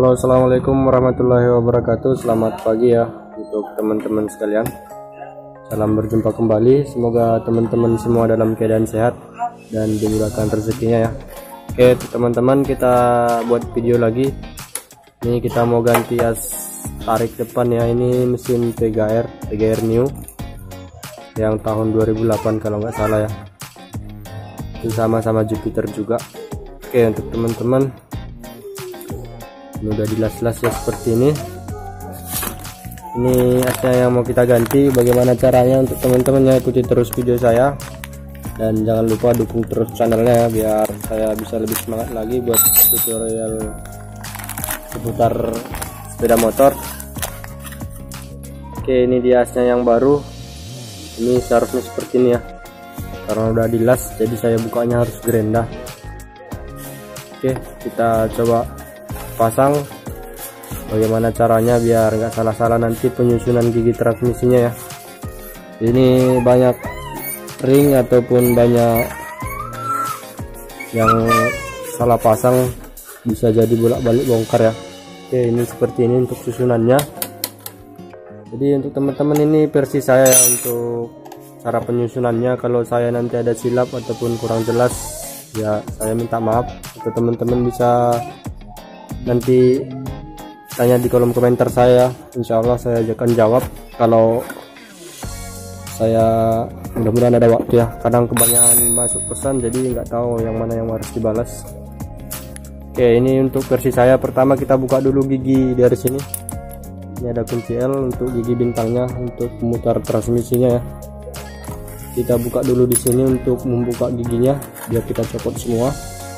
Halo, assalamualaikum warahmatullahi wabarakatuh. Selamat pagi ya untuk teman-teman sekalian. Salam berjumpa kembali. Semoga teman-teman semua dalam keadaan sehat dan dimudahkan rezekinya ya. Oke teman-teman, kita buat video lagi. Ini kita mau ganti as tarik depan ya. Ini mesin TGR New yang tahun 2008 kalau nggak salah ya. Itu sama-sama Jupiter juga. Oke, untuk teman-teman ini udah dilas-las ya seperti ini. Ini asnya yang mau kita ganti. Bagaimana caranya untuk teman-teman ya, ikuti terus video saya dan jangan lupa dukung terus channelnya ya, biar saya bisa lebih semangat lagi buat tutorial seputar sepeda motor. Oke, ini dia asnya yang baru. Ini seharusnya seperti ini ya, karena udah dilas jadi saya bukanya harus gerinda. Oke, kita coba pasang. Bagaimana caranya biar nggak salah-salah nanti penyusunan gigi transmisinya ya. Ini banyak ring ataupun banyak yang salah pasang, bisa jadi bolak-balik bongkar ya. Oke, ini seperti ini untuk susunannya. Jadi untuk teman-teman ini versi saya ya untuk cara penyusunannya. Kalau saya nanti ada silap ataupun kurang jelas ya saya minta maaf. Atau teman-teman bisa nanti tanya di kolom komentar saya, insya Allah saya akan jawab kalau saya, mudah-mudahan ada waktu ya. Kadang kebanyakan masuk pesan jadi nggak tahu yang mana yang harus dibalas. Oke, ini untuk versi saya. Pertama kita buka dulu gigi dari sini. Ini ada kunci L untuk gigi bintangnya untuk memutar transmisinya ya. Kita buka dulu di sini untuk membuka giginya biar kita copot semua.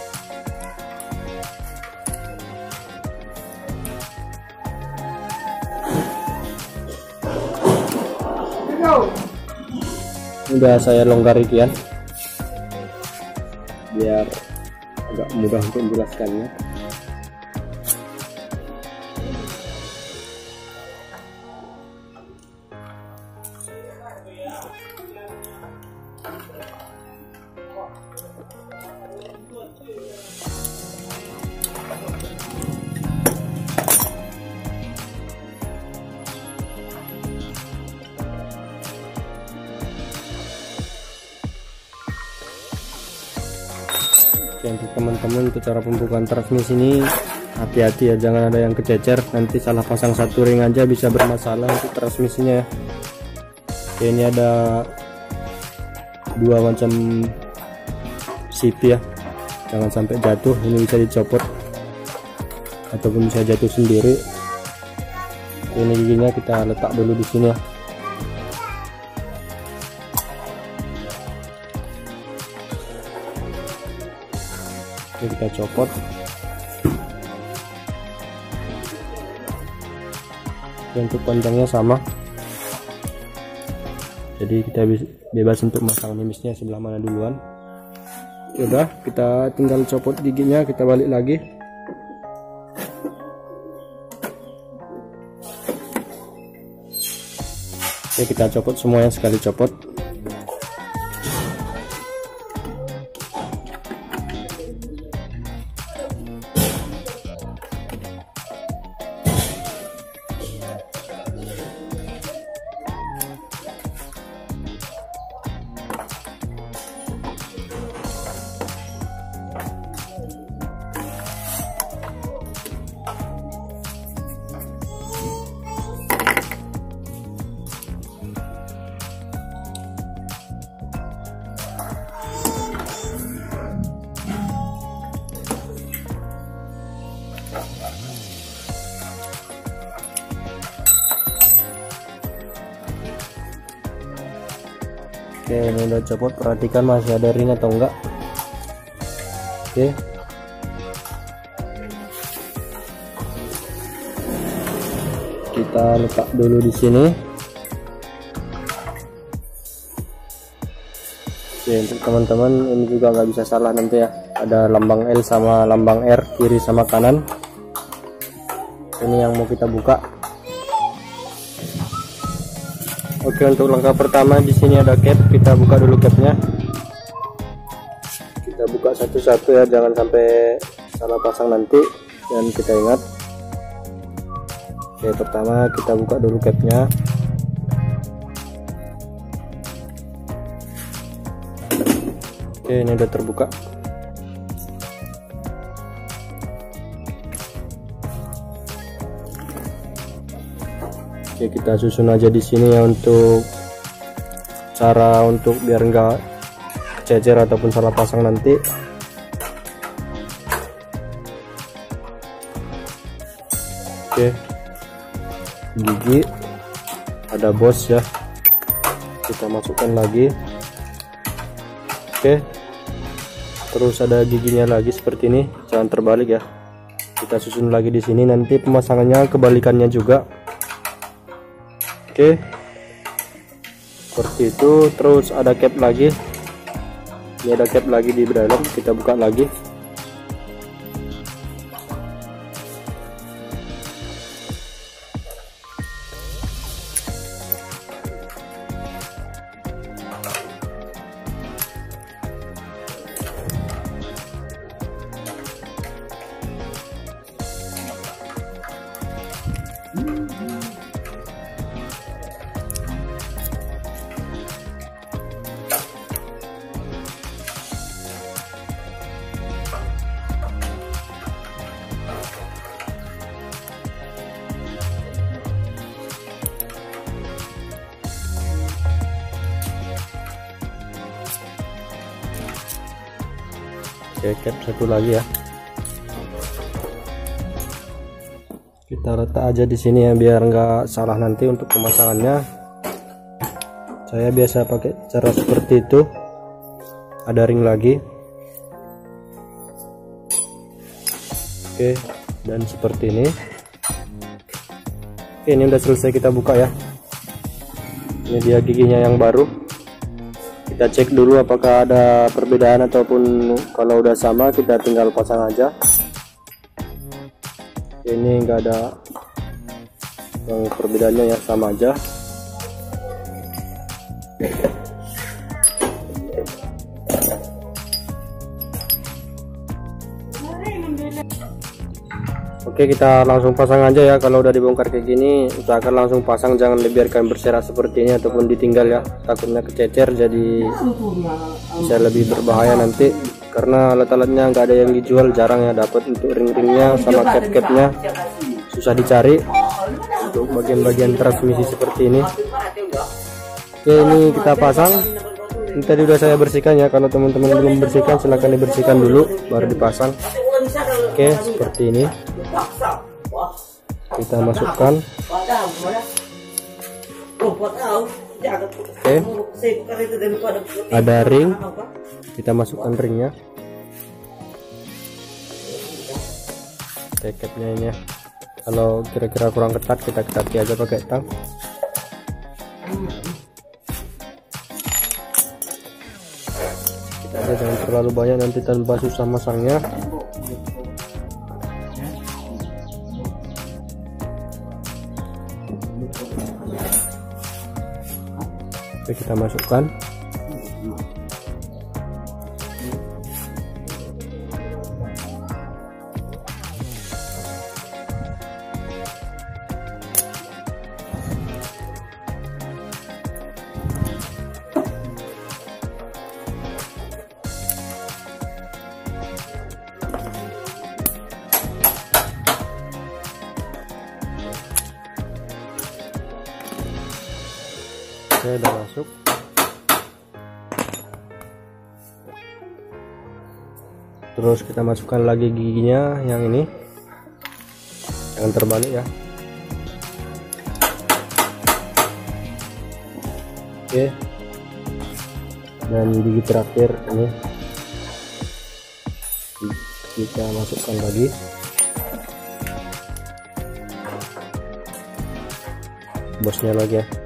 Udah saya longgar ikian biar agak mudah untuk menjelaskannya. Untuk teman-teman, untuk cara pembukaan transmisi ini hati-hati ya, jangan ada yang kececer, nanti salah pasang satu ring aja bisa bermasalah untuk transmisinya ya. Oke, ini ada dua macam CP ya, jangan sampai jatuh. Ini bisa dicopot ataupun bisa jatuh sendiri. Ini giginya kita letak dulu di sini ya. Oke, kita copot. Untuk panjangnya sama, jadi kita bebas untuk masang nimisnya sebelah mana duluan. Udah, kita tinggal copot giginya, kita balik lagi. Oke, kita copot semuanya sekali copot. Oke, ini udah copot, perhatikan masih ada ring atau enggak. Oke, kita letak dulu di sini. Oke, untuk teman-teman ini juga nggak bisa salah nanti ya, ada lambang L sama lambang R kiri sama kanan. Ini yang mau kita buka. Oke, untuk langkah pertama di sini ada cap, kita buka dulu capnya. Kita buka satu-satu ya, jangan sampai salah pasang nanti. Dan kita ingat Oke, pertama kita buka dulu capnya. Oke, ini udah terbuka. Oke, kita susun aja di sini ya untuk cara untuk biar enggak cecer ataupun salah pasang nanti. Oke, gigi ada bos ya, kita masukkan lagi. Oke, terus ada giginya lagi seperti ini, jangan terbalik ya. Kita susun lagi di sini, nanti pemasangannya kebalikannya juga. Oke, seperti itu. Terus ada cap lagi, ini ada cap lagi di dalam, kita buka lagi. Oke, cap satu lagi ya. Kita letak aja di sini ya biar nggak salah nanti untuk pemasangannya. Saya biasa pakai cara seperti itu. Ada ring lagi. Oke, dan seperti ini. Oke, ini udah selesai, kita buka ya. Ini dia giginya yang baru. Kita cek dulu apakah ada perbedaan, ataupun kalau udah sama kita tinggal pasang aja. Ini enggak ada yang perbedaannya ya, sama aja. Oke, kita langsung pasang aja ya. Kalau udah dibongkar kayak gini, usahakan langsung pasang, jangan dibiarkan berserak seperti ini ataupun ditinggal ya, takutnya kececer, jadi bisa lebih berbahaya nanti. Karena alat-alatnya nggak ada yang dijual, jarang ya dapat untuk ring-ringnya sama cap-capnya, susah dicari untuk bagian-bagian transmisi seperti ini. Oke, ini kita pasang. Ini tadi udah saya bersihkan ya, kalau teman-teman belum bersihkan silahkan dibersihkan dulu baru dipasang. Oke, seperti ini. Kita masukkan. Oke, ada ring, kita masukkan ringnya. Capnya ini ya, kalau kira-kira kurang ketat kita ketati aja pakai tang. Kita aja jangan terlalu banyak, nanti tanpa susah masangnya. Oke, kita masukkan. Oke, udah masuk. Terus kita masukkan lagi giginya yang ini, jangan terbalik ya. Oke, dan gigi terakhir ini kita masukkan lagi. Bosnya lagi ya.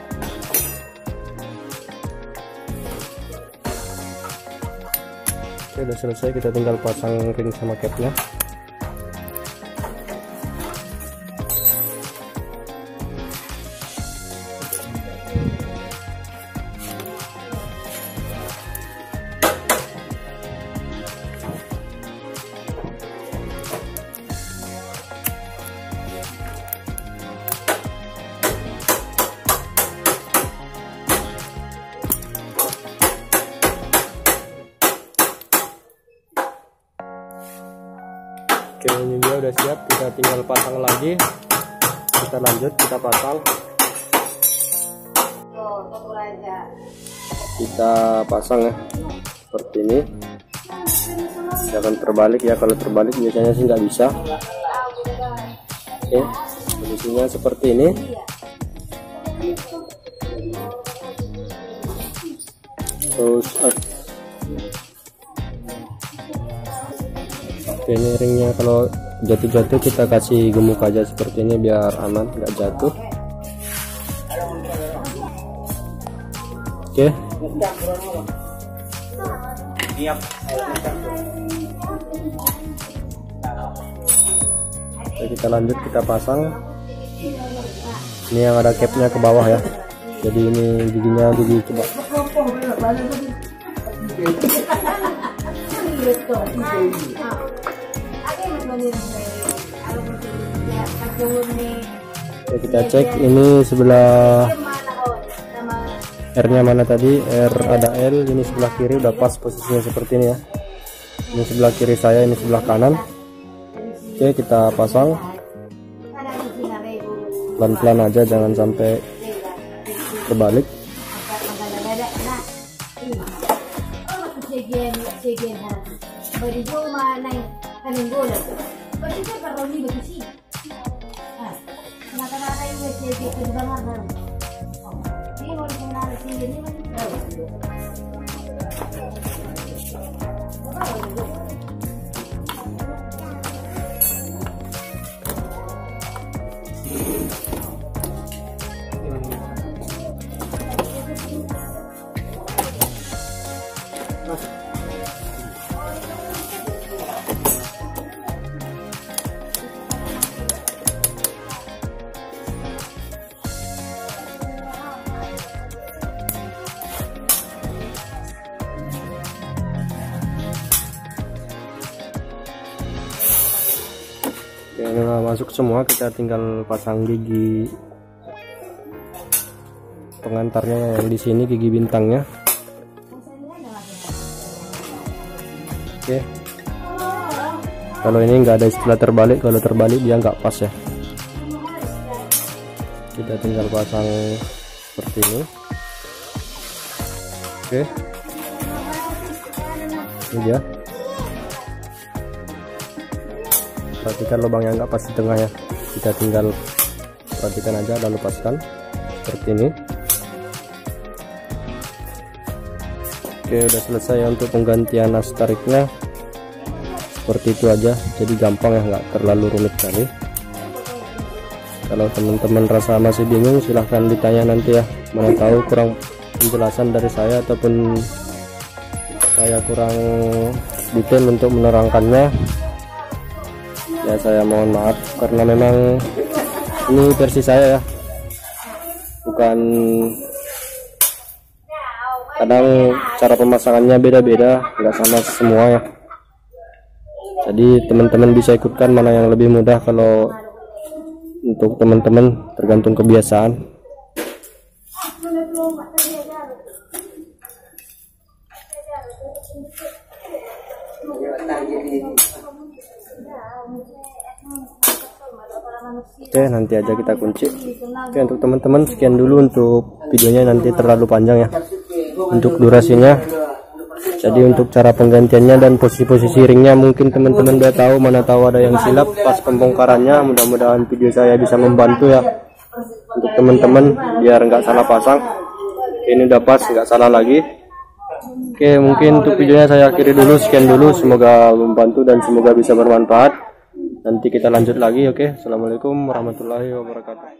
Oke, udah selesai, kita tinggal pasang ring sama capnya. udah siap, kita tinggal pasang lagi. Kita lanjut, kita pasang. Kita pasang ya, seperti ini. Jangan terbalik ya, kalau terbalik biasanya sih nggak bisa. Oke, posisinya seperti ini. Terus oke, ini ringnya kalau jatuh-jatuh kita kasih gemuk aja seperti ini biar aman, nggak jatuh. Oke. Oke, kita lanjut, kita pasang. Ini yang ada capnya ke bawah ya. Jadi ini giginya gigi coba. Oke, kita cek ini sebelah R-nya mana tadi, R ada L, ini sebelah kiri udah pas posisinya seperti ini ya. Ini sebelah kiri saya, ini sebelah kanan. Oke, kita pasang pelan-pelan aja, jangan sampai terbalik. Oke, ini udah masuk semua, kita tinggal pasang gigi pengantarnya yang di sini, gigi bintangnya. Oke, kalau ini nggak ada istilah terbalik, kalau terbalik dia nggak pas ya. Kita tinggal pasang seperti ini. Oke, ini dia. Perhatikan lubang yang nggak pas di tengah ya, kita tinggal perhatikan aja lalu paskan seperti ini. Oke, udah selesai ya untuk penggantian as tariknya, seperti itu aja, jadi gampang ya, nggak terlalu rumit sekali. Kalau teman-teman rasa masih bingung silahkan ditanya nanti ya, mana tahu kurang penjelasan dari saya ataupun saya kurang detail untuk menerangkannya ya, saya mohon maaf karena memang ini versi saya ya, bukan, kadang cara pemasangannya beda-beda, nggak sama semua ya. Jadi teman-teman bisa ikutkan mana yang lebih mudah, kalau untuk teman-teman tergantung kebiasaan. Oke, nanti aja kita kunci. Oke, untuk teman-teman sekian dulu untuk videonya, nanti terlalu panjang ya untuk durasinya. Jadi untuk cara penggantiannya dan posisi-posisi ringnya mungkin teman-teman udah tahu, mana tahu ada yang silap pas pembongkarannya. Mudah-mudahan video saya bisa membantu ya untuk teman-teman biar nggak salah pasang. Ini udah pas, nggak salah lagi. Oke, mungkin untuk videonya saya akhiri dulu, sekian dulu, semoga membantu dan semoga bisa bermanfaat. Nanti kita lanjut lagi. Oke, assalamualaikum warahmatullahi wabarakatuh.